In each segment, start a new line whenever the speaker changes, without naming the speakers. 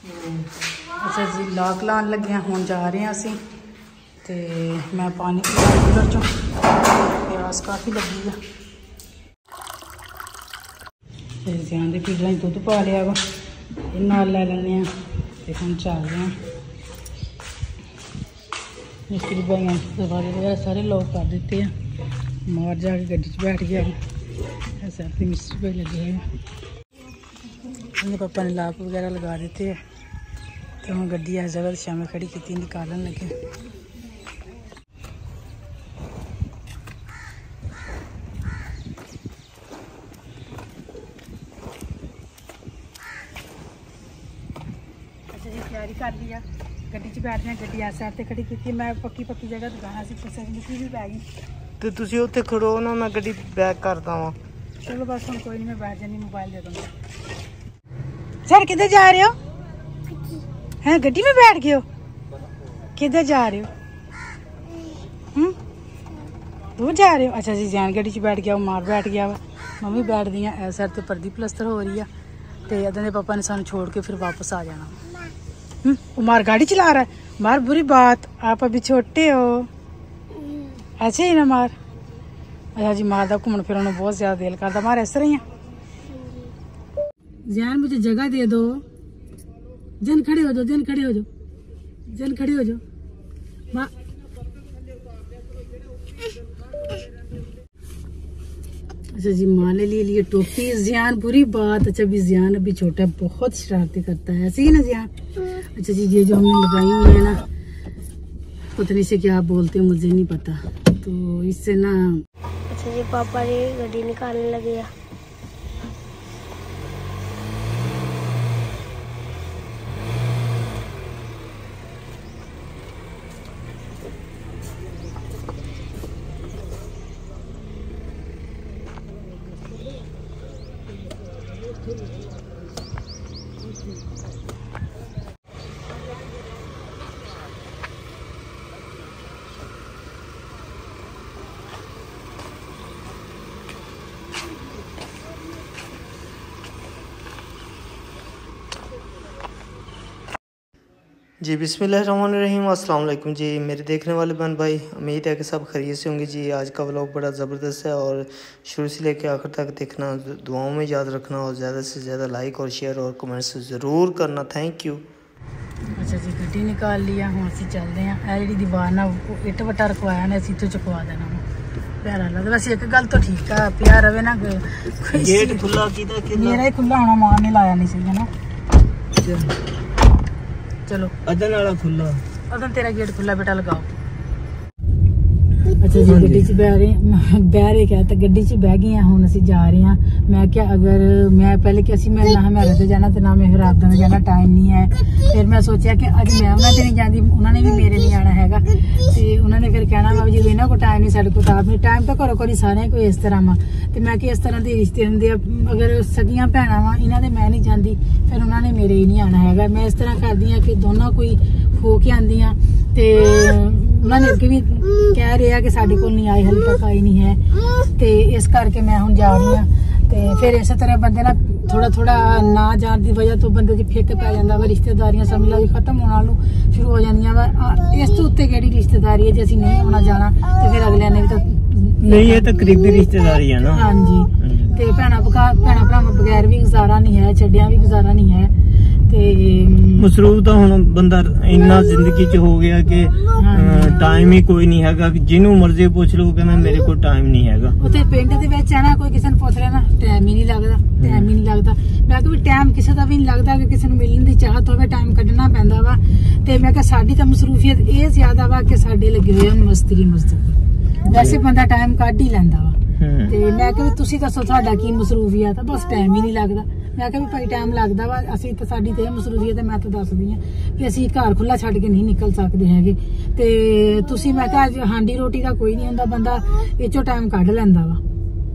अच्छा जी, लॉक लाने लगे हुण जा रहे हैं असी। तो मैं पानी पी कूलर चो, प्यास काफ़ी लगी है। ध्यान के पीलर दुध पा लिया वा, नाल लै लें तो हम चल रहे हैं। मिस्त्री भाइयों दरवाजे वगैरह सारे लॉक कर दिते हैं। मार जाके गड्डी बैठ गया, सर से मिस्त्री भाई लगे हुए हैं। पापा ने लॉक वगैरह लगा देते हैं। तो हम गड्डी इस जगह शाम खड़ी की निकालन लगे। अच्छा जी, तैयारी कर ली है, गड्डी च बैठ गए। गड्डी इस साइड से खड़ी की, मैं पक्की जगह दुकाना से मिट्टी भी पै गई।
तो तुसी उत्थे खड़ो ना, मैं गड्डी बैक करता वा।
चलो बस हम कोई नहीं, मैं बैठ जानी, मोबाइल दे दूँगा। सर किधर जा रहे हो? हैं गड्डी में बैठ गए हो? किधर जा रहे हो? दूर जा रहे हो? अच्छा जी, जैन गड्डी च बैठ गया, मार बैठ गया वा, मम्मी बैठ दी है। इस साइड से परदी प्लस्तर हो रही है। तो अदन के पापा ने सानू छोड़ के फिर वापस आ जाना। मार गाड़ी चला रहा है, मार बुरी बात, आप अभी छोटे हो। ऐसे ही ना मार। अच्छा जी, मार दा घूमन फिरन बहुत ज्यादा दिल करता, मार इस तरह ही है। जैन मुझे जगह दे दो। जन खड़े हो जाओ, जन खड़े हो जाओ, जन खड़े हो जाओ। माँ अच्छा जी, माँ ले लिए टोपी। जियान बुरी बात। अच्छा भी जियान अभी छोटा है, बहुत शरारती करता है, ऐसे ही ना जियान? अच्छा जी, ये जो हमने लगाई हुई है ना, पत्नी से क्या बोलते हैं मुझे नहीं पता, तो इससे ना।
अच्छा जी, पापा ने गड्डी निकालने लगे।
जी बिस्मिल्लाहिर्रहमानिर्रहीम, अस्सलाम वालेकुम जी मेरे देखने वाले बहन भाई। उम्मीद है कि सब खैरियत से होंगे जी। आज का व्लॉग बड़ा ज़बरदस्त है और शुरू से लेकर आखिर तक देखना, दुआओं में याद रखना और ज़्यादा से ज़्यादा लाइक और शेयर और कमेंट्स ज़रूर करना। Thank you.
अच्छा जी, गड्डी निकाल लिया, हम असी चलते हैं। यह जी दीवार ना इट वटा रखवाया ने, असी तो चुकवा देना प्यारा लगता। वैसे एक गल तो ठीक है, प्यार रवे ना।
गेट खुला
मेरा ही खुला होना, मां ने लाया नहीं सी ना। चलो
अदन वाला खुला,
अदन तेरा गेट खुला बेटा, लगाओ। अच्छा जी, गड्डी च बह रहे क्या तो गड्डी च बह गई हुण असीं जा रहे हैं। मैं क्या अगर मैं पहले कि असीं मैं ना हमारे तो जाना तो ना मैं फिर आपदा में जाना, टाइम नहीं है। फिर मैं सोचा कि अज मैं उन्होंने नहीं जाती, उन्होंने भी मेरे नहीं आना हैगा। तो उन्होंने फिर कहना वा जो इन्हों को टाइम नहीं, साढ़े को तो आप टाइम तो घरों घरी सारे कोई इस तरह वा। तो मैं कि इस तरह के रिश्ते होंगे, अगर सगियां भैणां वा इन्हों ने मैं नहीं जाती, फिर उन्होंने मेरे ही नहीं आना हैगा। मैं इस तरह करदी हाँ कि दोनों कोई हो के आंदी हाँ। तो उन्होंने अगे भी कह रहे हैं कि साढ़े कोल नहीं आई, हाले तक आई नहीं है। तो इस करके मैं हुण जा रही हाँ। तो फिर इस तरह बंदे ना थोड़ा थोड़ा ना जाने की वजह तो बंदे की फिक पै जाता वा, रिश्तेदारियां समझ लो खत्म होने शुरू हो जांदियां वा। इस तो उत्ते किहड़ी रिश्तेदारी है, जे असीं नहीं आना जाना तो फिर अगलियां ने भी तो
नहीं, ये तो करीबी रिश्तेदारी है ना।
हाँ जी, तो भैणा भरावां बगैर भी गुजारा नहीं है, छड्डियां भी गुजारा नहीं है।
मसरूफ तो हुण बंदा इन्ना जिंदगी च हो गया कि टाइम ही कोई नहीं हैगा। जिन्हों मर्जी पूछ लो कहना मेरे को टाइम नहीं हैगा। उत्थे
पिंड दे विच है ना, कोई किसी नूं पुछ रहा ना, टाइम ही नहीं लगता, टाइम ही नहीं लगता। मैं कहा टाइम किसी का भी नहीं लगता कि किसी नूं मिलण दी चाहत होवे, टाइम कढना पैंदा वा। ते मैं कहा साडी तां मसरूफियत ये ज्यादा वा कि साडे लगे हुए मिस्त्री मजदूर, वैसे बंदा टाइम कढ ही लैंदा वा। ते मैं कहा तुसीं दसो तुहाडा की मसरूफियत? बस टाइम ही नहीं लगता। मैं कहा भी भाई टाइम लगता वा, असीं तो साडी ते मसरूफियत है। मैं तो दसदी हाँ कि असीं घर खुला छड्ड के नहीं निकल सकते हैगे। ते तुसीं मैं कहा हांडी रोटी का कोई नहीं हुंदा, बंदा इचों टाइम कढ लैंदा वा।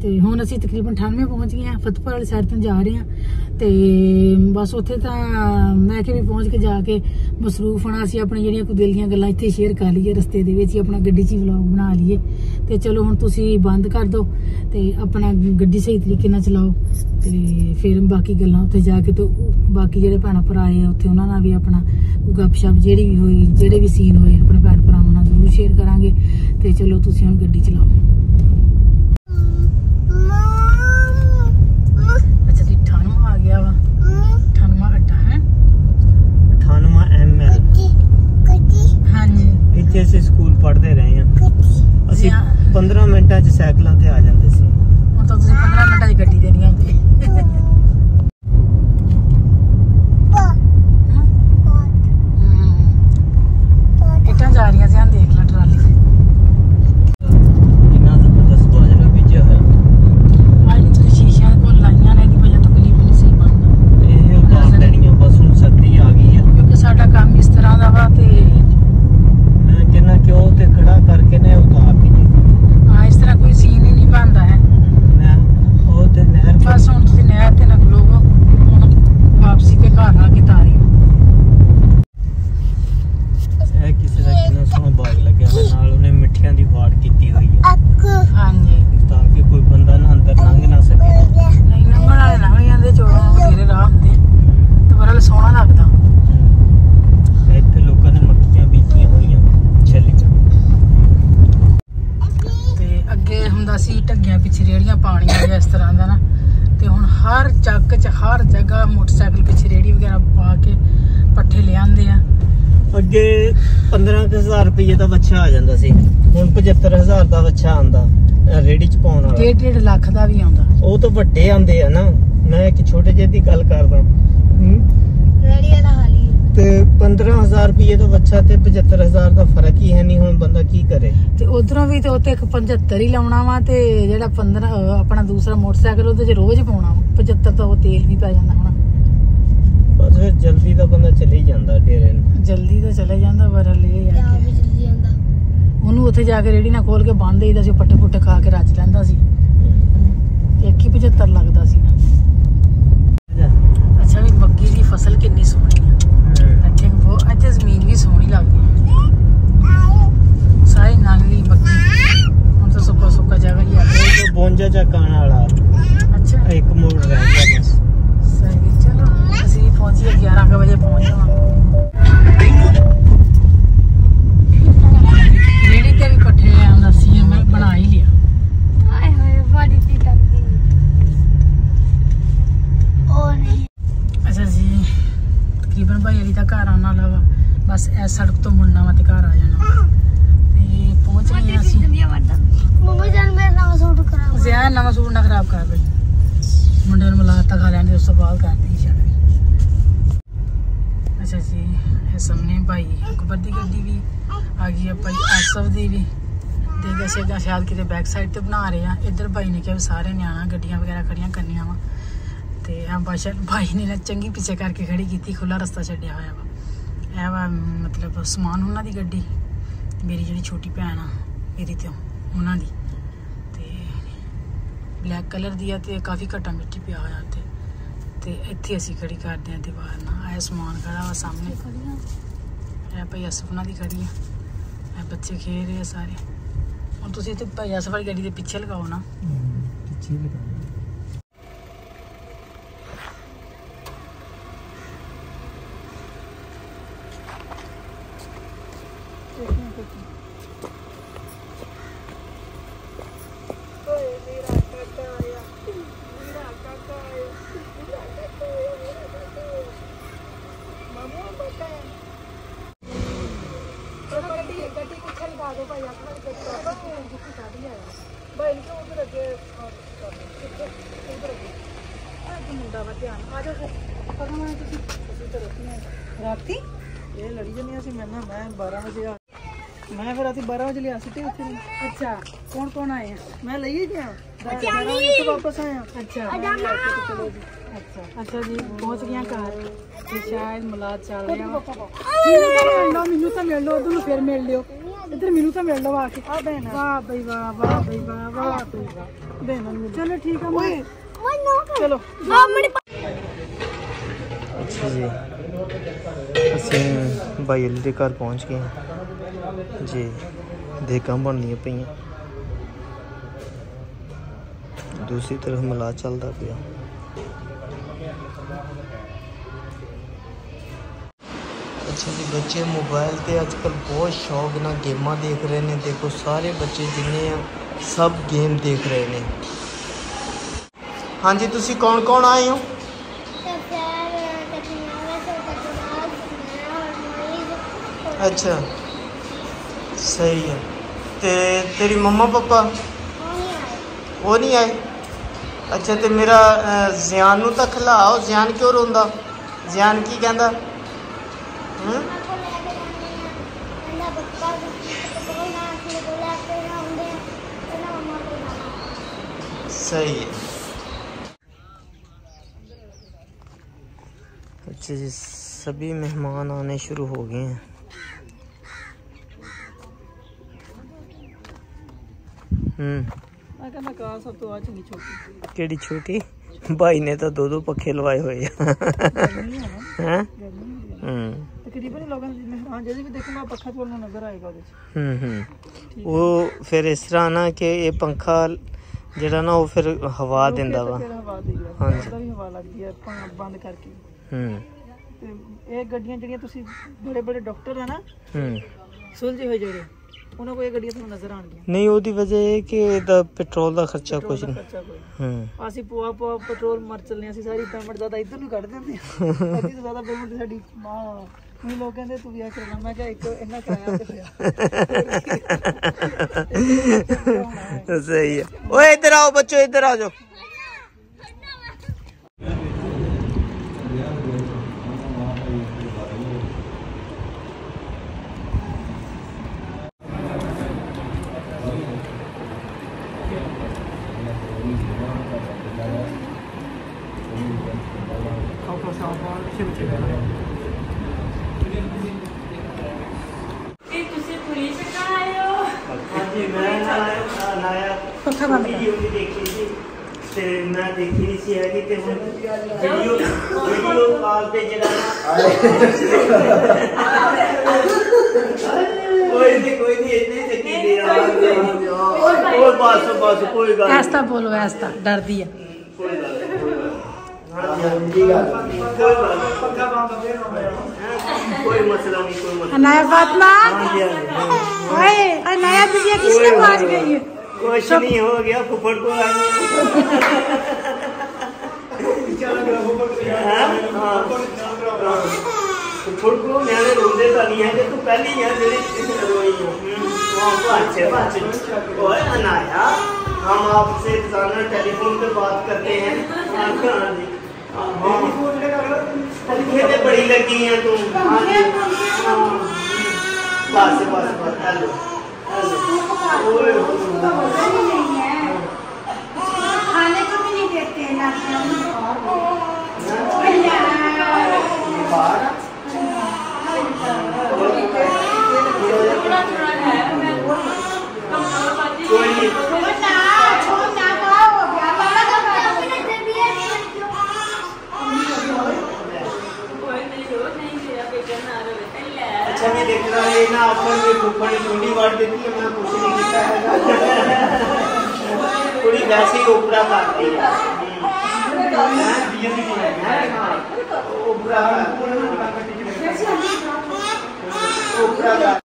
ਤੇ ਹੁਣ ਅਸੀਂ ਤਕਰੀਬਨ 98 ਪਹੁੰਚ ਗਏ ਆ। ਫਤਿਹਪੁਰ ਵਾਲੀ ਸਾਈਡ ਤੋਂ ਜਾ ਰਹੇ ਆ ਤੇ ਬਸ ਉੱਥੇ ਤਾਂ ਮੈਂ ਕਿ ਵੀ ਪਹੁੰਚ ਕੇ ਜਾ ਕੇ ਮਸਰੂਫ ਹੋਣਾ, ਅਸੀਂ ਆਪਣੀ ਜਿਹੜੀਆਂ ਕੋਈ ਦਿਲ ਦੀਆਂ ਗੱਲਾਂ ਇੱਥੇ ਸ਼ੇਅਰ ਕਰ ਲਈਏ, ਰਸਤੇ ਦੇ ਵਿੱਚ ਹੀ ਆਪਣਾ ਗੱਡੀ 'ਚ ਹੀ ਵਲੌਗ ਬਣਾ ਲਈਏ। ਤੇ ਚਲੋ ਹੁਣ ਤੁਸੀਂ ਬੰਦ ਕਰ ਦਿਓ ਤੇ ਆਪਣਾ ਗੱਡੀ ਸਹੀ ਤਰੀਕੇ ਨਾਲ ਚਲਾਓ ਤੇ ਫਿਰ ਬਾਕੀ ਗੱਲਾਂ ਉੱਥੇ ਜਾ ਕੇ ਤੇ ਬਾਕੀ ਜਿਹੜੇ ਭੈਣ ਭਰਾ ਆਏ ਆ ਉੱਥੇ ਉਹਨਾਂ ਨਾਲ ਵੀ ਆਪਣਾ ਗੱਪਸ਼ਪ ਜਿਹੜੀ ਵੀ ਹੋਈ, ਜਿਹੜੇ ਵੀ ਸੀਨ ਹੋਏ ਆਪਣੇ ਭੈਣ ਭਰਾਵਾਂ ਨਾਲ ਜ਼ਰੂਰ ਸ਼ੇਅਰ ਕਰਾਂਗੇ। ਤੇ ਚਲੋ ਤੁਸੀਂ ਹੁਣ ਗੱਡੀ ਚਲਾਓ। ਅੱਛਾ ਜੀ 98 ਆ ਗਿਆ ਵਾ, 98 ਅੱਡਾ ਹੈ
98 ML।
ਹਾਂਜੀ
ਇੱਥੇ ਅਸੀਂ ਸਕੂਲ ਪੜ੍ਹਦੇ ਰਹੇ ਹਾਂ। ਅਸੀਂ 15 ਮਿੰਟਾਂ 'ਚ ਸਾਈਕਲਾਂ ਤੇ ਆ ਜਾਂਦੇ ਸੀ।
ਹੁਣ ਤਾਂ ਤੁਸੀਂ 15 ਮਿੰਟਾਂ 'ਚ ਗੱਡੀ ਦੇਣੀ ਹੁੰਦੀ। ਇੱਟਾਂ ਜਾ ਰਹੀਆਂ ਸੀ, ਦੇਖ ਲੈ ਟਰਾਲੀ।
ਕਿੰਨਾ ਜ਼ਬਰਦਸਤ ਬਾਜਰਾ ਬੀਜਿਆ ਹੋਇਆ।
ਅੱਜ ਤੁਸੀਂ ਸ਼ੀਸ਼ਿਆਂ ਕੋਲ ਲਾਈਆਂ ਨੇ, ਇਹਦੀ ਵਜ੍ਹਾ ਤੋਂ ਕਲੀਪ ਨਹੀਂ ਸਹੀ ਬਣਦਾ।
ਇਹ ਉਤਾਰ ਲੈਣੀਆਂ ਬਸ, ਹੁਣ ਸਰਦੀ ਆ ਗਈ ਆ।
ਕਿਉਂਕਿ ਸਾਡਾ ਕੰਮ ਇਸ ਤਰ੍ਹਾਂ ਦਾ ਵਾ ਤੇ
ਮੈਂ ਕਹਿੰਦਾ ਕਿ ਉਹ ਤੇ ਖੜਾ ਕਰਕੇ ਨਾ ਉਤਾਰ ਦਈਏ।
ਹਾਂ ਇਸ ਤਰ੍ਹਾਂ ਕੋਈ ਸੀਨ ਹੀ ਨਹੀਂ ਬਣਦਾ ਹੈ।
ਮੈਂ ਉਹ ਤੇ ਨਹਿਰ
ਬਸ ਹੁਣ ਤੁਸੀਂ ਨਹਿਰ ਤੇ ਨਾ ਖਲੋਵੋ, ਹੁਣ ਵਾਪਸੀ ਤੇ ਘਰ ਆ ਕੇ ਤਾਰੀ।
ਇਹ ਕਿਸੇ ਦਾ ਕਿੰਨਾ ਸੋਹਣਾ ਬਾਗ ਲੱਗਿਆ ਹੋਇਆ, ਨਾਲ ਉਹਨੇ ਮਿੱਠੀਆਂ ਦੀ ਵਾੜ ਕੀਤੀ ਹੋਈ ਹੈ
ਹਾਂਜੀ
ਤਾਂ ਕਿ ਕੋਈ ਬੰਦਾ ਨਾ ਅੰਦਰ ਲੰਘ ਨਾ ਸਕੇ।
ਨਹੀਂ ਲੰਘਣ ਵਾਲੇ ਲੰਘ ਜਾਂਦੇ, ਚੋਰਾਂ ਨੂੰ ਬਥੇਰੇ ਰਾਹ ਹੁੰਦੇ ਤੇ ਬੜਾ ਸੋਹਣਾ ਲੱਗਦਾ।
ਇੱਥੇ ਲੋਕਾਂ ਨੇ ਮੱਕੀਆਂ ਬੀਜੀਆਂ ਹੋਈਆਂ ਛੱਲੀਆਂ।
ਤੇ ਅੱਗੇ ਹੁੰਦਾ ਸੀ ਢੱਗਿਆਂ ਪਿੱਛੇ ਰੇੜੀਆਂ ਪਾਣੀਆਂ ਜਾਂ ਇਸ ਤਰ੍ਹਾਂ ਦਾ ਨਾ, ਤੇ ਹੁਣ ਹਰ ਚੱਕ 'ਚ ਹਰ ਜਗ੍ਹਾ ਮੋਟਰਸਾਈਕਲ ਪਿੱਛੇ ਰੇੜੀ ਵਗੈਰਾ ਪਾ ਕੇ ਪੱਠੇ ਲਿਆਂਦੇ ਆ।
ਅੱਗੇ 15,000 ਰੁਪਏ ਦਾ ਬੱਚਾ ਆ ਜਾਂਦਾ ਸੀ, ਹੁਣ 75,000 ਦਾ ਬੱਚਾ ਆਂਦਾ ਰੇੜੀ 'ਚ ਪਾਉਣ ਵਾਲਾ।
1.5 ਲੱਖ ਦਾ ਵੀ ਆਉਂਦਾ।
ਉਹ ਤਾਂ ਵੱਡੇ ਆਂਦੇ ਆ ਨਾ, ਮੈਂ ਇੱਕ ਛੋਟੇ ਜਿਹੇ ਦੀ ਗੱਲ ਕਰਦਾ।
रेडी वाला हाली
ਤੇ 15,000 ਰੁਪਏ ਦਾ ਬੱਚਾ ਤੇ 75,000 ਦਾ ਫਰਕ ਹੀ ਹੈ ਨਹੀਂ। ਹੁਣ ਬੰਦਾ ਕੀ ਕਰੇ।
ਤੇ ਉਧਰੋਂ ਵੀ ਤੇ ਉੱਤੇ ਇੱਕ 75 ਹੀ ਲਾਉਣਾ ਵਾ, ਤੇ ਜਿਹੜਾ 15 ਆਪਣਾ ਦੂਸਰਾ ਮੋਟਰਸਾਈਕਲ ਉਹਦੇ 'ਚ ਰੋਜ਼ ਪਾਉਣਾ ਵਾ। 75 ਤਾਂ ਉਹ ਤੇਲ ਵੀ ਪੈ ਜਾਂਦਾ ਹੁਣ।
ਬਸ ਫਿਰ ਜਲਦੀ ਤਾਂ ਬੰਦਾ ਚਲੇ ਹੀ ਜਾਂਦਾ ਡੇਰੇ ਨੂੰ।
ਜਲਦੀ ਤਾਂ ਚਲੇ ਜਾਂਦਾ ਪਰ ਲੈ ਆ
यहाँ
ਕੇ
भी जल्दी आंदा
ਉਹਨੂੰ ਉੱਥੇ ਜਾ ਕੇ ਰੇੜੀ ਨਾਲ ਖੋਲ ਕੇ ਬੰਨ ਦੇਈਦਾ ਸੀ, ਪੱਟੇ ਪੁੱਟੇ ਖਾ ਕੇ ਰੱਜ ਲੈਂਦਾ ਸੀ। ਇੱਕ ਹੀ 75 ਲੱਗਦਾ ਸੀ ਨਾ। ਅੱਛਾ ਵੀ ਮੱਕੀ ਦੀ ਫਸਲ ਕਿੰਨੀ ਸੋਹਣੀ ਆ ਇੱਥੇ, ਬਹੁਤ ਇੱਥੇ ਜ਼ਮੀਨ ਵੀ ਸੋਹਣੀ ਲੱਗਦੀ ਹੈ। ਸਾਰੀ ਨਾਲੀ ਮੱਕੀ, ਹੁਣ ਤਾਂ ਸੁੱਕਾ ਸੁੱਕਾ ਜਗ੍ਹਾ ਹੀ ਆ ਗਈ।
52 ਚੱਕ ਆਉਣ ਵਾਲਾ,
ਅੱਛਾ
ਇੱਕ ਮੋੜ ਰਹਿ ਗਿਆ ਬਸ।
ਸਹੀ। ਚਲੋ ਅਸੀਂ ਪਹੁੰਚੀਏ 11 ਵਜੇ ਪਹੁੰਚ ਜਾਵਾਂਗੇ। ਰੇੜੀ ਤੇ ਵੀ ਪੱਠੇ ਲਿਆਉਂਦਾ ਸੀ, ਮੈਂ ਬਣਾ ਹੀ ਲਿਆ।
हाय हाय बड़ी सी टंकी ओ नहीं
ਅੱਛਾ ਜੀ ਤਕਰੀਬਨ ਭਾਈ ਅਲੀ ਦਾ ਘਰ ਆਉਣ ਵਾਲਾ ਵਾ, ਬਸ ਇਸ ਸੜਕ ਤੋਂ ਮੁੜਨਾ ਵਾ ਤੇ ਘਰ ਆ ਜਾਣਾ ਵਾ। ਤੇ ਪਹੁੰਚ ਗਏ ਅਸੀਂ।
मम्मी जान मेरा नाम सूट खराब
ਜ਼ਿਆਦਾ ਨਵਾਂ ਸੂਟ ਨਾ ਖਰਾਬ ਕਰ ਬਈ, ਮੁੰਡੇ ਨੂੰ ਮਲਾਤਾ ਖਾ ਲੈਣ ਦੇ, ਉਸ ਤੋਂ ਬਾਅਦ ਕਰਦੀ ਛੱਡ। ਅੱਛਾ ਜੀ ਇਹ ਸਾਹਮਣੇ ਭਾਈ ਅਕਬਰ ਦੀ ਗੱਡੀ ਵੀ ਆ ਗਈ ਆ, ਭਾਈ ਆਸਫ ਦੀ ਵੀ। ਤੇ ਅਸੀਂ ਅੱਗੇ ਸ਼ਾਇਦ ਕਿਤੇ ਬੈਕ ਸਾਈਡ ਤੇ ਬਣਾ ਰਹੇ ਆ। ਇੱਧਰ ਭਾਈ ਨੇ ਕਿਹਾ ਵੀ ਸਾਰੇ ਨਿਆਣਾ ਗੱਡੀਆਂ ਵਗੈਰਾ ਖੜੀਆਂ ਕਰਨੀਆਂ ਵਾ, ਤੇ ਆ ਭਾਈ ਨੇ ਨਾ ਚੰਗੀ ਪਿੱਛੇ ਕਰਕੇ ਖੜੀ ਕੀਤੀ, ਖੁੱਲਾ ਰਸਤਾ ਛੱਡਿਆ ਹੋਇਆ ਵਾ। ਇਹ ਵਾ ਮਤਲਬ ਸਮਾਨ ਉਹਨਾਂ ਦੀ ਗੱਡੀ, ਮੇਰੀ ਜਿਹੜੀ ਛੋਟੀ ਭੈਣ ਆ ਮੇਰੀ ਤੇ ਉਹਨਾਂ ਦੀ, ਤੇ ਬਲੈਕ ਕਲਰ ਦੀ ਆ ਤੇ ਕਾਫੀ ਘਟਾ ਮਿੱਟੀ ਪਿਆ ਹੋਇਆ ਉੱਤੇ। ਤੇ ਇੱਥੇ ਅਸੀਂ ਖੜੀ ਕਰਦੇ ਆ ਦੀਵਾਰ ਨਾਲ। ਆਇਆ ਸਮਾਨ ਖੜਾ ਵਾ ਸਾਹਮਣੇ, ਇਹ ਭਾਈ ਅਸਫ ਉਹਨਾਂ ਦੀ ਖੜੀ ਆ। ਇਹ ਬੱਚੇ ਖੇਡ ਰਹੇ ਆ ਸਾਰੇ। ਹੁਣ ਤੁਸੀਂ ਤੇ ਭਾਈ ਅਸਫ ਵਾਲੀ ਗੱਡੀ ਦੇ ਪਿੱਛੇ ਲਗਾਓ ਨਾ।
ਪਿੱਛੇ ਲਗਾ
ਰਾਤੀ
ਇਹ ਲੜੀ ਜੰਨੀਆਂ ਸੀ ਮੈਂ 12 ਵਜੇ ਆ, ਮੈਂ ਫਿਰ ਰਾਤੀ 12 ਵਜੇ ਲਿਆ ਸਿੱਟੇ ਉੱਥੇ ਨੂੰ।
ਅੱਛਾ ਕੌਣ ਕੌਣ ਆਏ ਆ?
ਮੈਂ ਲਈ ਗਿਆ 12 ਵਜੇ ਵਾਪਸ ਆਇਆ।
ਅੱਛਾ
ਚਲੋ ਜੀ।
ਅੱਛਾ ਜੀ ਪਹੁੰਚ ਗਿਆ ਘਰ ਤੇ ਸ਼ਾਇਦ ਮੁਲਾਦ ਚੱਲ ਰਿਹਾ ਵਾ। ਮੈਨੂੰ ਤਾਂ ਮਿਲ ਲਓ, ਉਧਰ ਨੂੰ ਫਿਰ ਮਿਲ ਲਿਓ। इधर मेनू तो मिल लो आके। वाह भाई वाह, वाह भाई वाह, वाह भाई वाह। चलो ठीक है चलो।
अच्छा जी ਅਸੀਂ भाई अली के घर पहुँच गए हैं जी। देगा बननियां पईयां, दूसरी तरफ मिला चलता पिया। अच्छा जी बच्चे मोबाइल ते आजकल बहुत शौक ना गेमां देख रहे ने। देखो सारे बच्चे जिन्ने सब गेम देख रहे ने। हाँ जी तुसी कौन कौन आए हो? अच्छा सही है। तेरी मम्मा पापा वो नहीं आए? अच्छा तो मेरा ज़ियान नू तो खिलाओ। ज़ियान क्यों रोंदा? ज़ियान की कहंदा? सही है। अच्छा जी सभी मेहमान आने शुरू हो गए हैं। केड़ी छोटी? भाई ने तो दो पखे लवाए हुए हैं। वो फिर इस तरह ना कि ये पंखा जरा ना वो फिर हवा देंदा वा। हाँ जी
ਇਹ ਗੱਡੀਆਂ ਜਿਹੜੀਆਂ ਤੁਸੀਂ ਬੜੇ ਬੜੇ ਡਾਕਟਰ ਹੈ ਨਾ ਸੁਲਝੇ ਹੋਏ ਜਿਹੜੇ ਉਹਨਾਂ ਕੋਲ ਇਹ ਗੱਡੀਆਂ ਤੁਹਾਨੂੰ ਨਜ਼ਰ ਆਣਗੀਆਂ।
ਨਹੀਂ ਉਹਦੀ ਵਜ੍ਹਾ ਇਹ ਕਿ ਇਹਦਾ ਪੈਟਰੋਲ ਦਾ ਖਰਚਾ ਕੁਝ ਨਹੀਂ।
ਅਸੀਂ ਪੂਆ ਪੈਟਰੋਲ ਮਰ ਚੱਲਨੇ। ਅਸੀਂ ਸਾਰੀ ਪੇਮੈਂਟ ਜ਼ਿਆਦਾ ਇੱਧਰ ਨੂੰ ਕੱਢ ਦਿੰਦੇ ਹਾਂ। ਅੱਧੀ ਤੋਂ ਜ਼ਿਆਦਾ ਪੇਮੈਂਟ ਸਾਡੀ ਮਾਂ ਮੈਨੂੰ ਲੋਕ ਕਹਿੰਦੇ ਤੂੰ ਵਿਆਹ ਕਰਨਾ। ਮੈਂ ਕਿਹਾ ਇੱਕ ਇੰਨਾ ਕਰਾਇਆ ਤੇ ਪਿਆ।
सही है। ओए इधर आओ बच्चों, इधर आ जाओ।
ਪੱਖਾ ਬੰਦ ਕਰ।
देखी सी ते मैं देखी नहीं सी है कि ते हुन वीडियो कॉल पे जरा कोई नहीं इतने चक्की दे यार। और बस कोई गल
ऐसा बोलो, ऐसा डरदी है।
कोई गल कोई मसला नहीं, कोई मसला।
अनाया फातिमा, ओए अनाया तुझे किसने मार गई है?
कुछ नहीं हो गया, फुफड़ को आई फुफड़ को मैंने रोंदे तो नहीं है कि तू पहली है जेडी रोई हो। ओए अनाया हम आपसे रोजाना टेलीफोन पे बात करते हैं। बड़ी लगी है तुम। बस हेलो
खाने को भी नहीं देते हैं ना।
अच्छा मैं देख रहा है ना अपन में फुफड़ ने थोड़ी वाट देती है। मैं कुछ नहीं किया है। थोड़ी वैसे ही ऊपरा करती है। ऊपरा